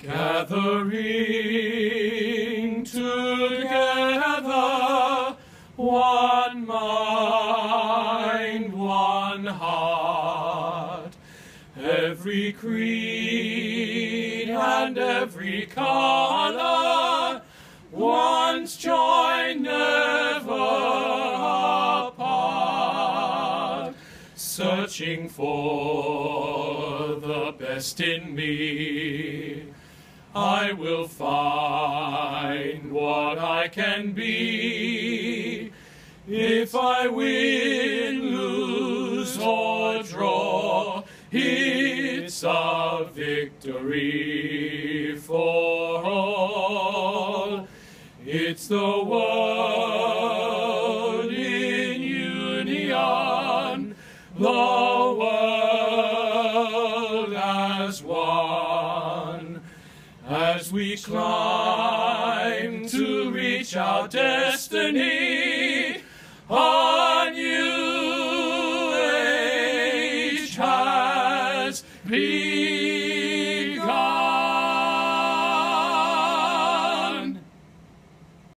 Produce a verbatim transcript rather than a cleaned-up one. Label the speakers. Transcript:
Speaker 1: Gathering together, one mind, one heart, every creed and every color, once joined, never apart, searching for the best in me. I will find what I can be. If I win, lose, or draw, it's a victory for all. It's the world in union, the world as one. As we climb to reach our destiny, a new age has begun.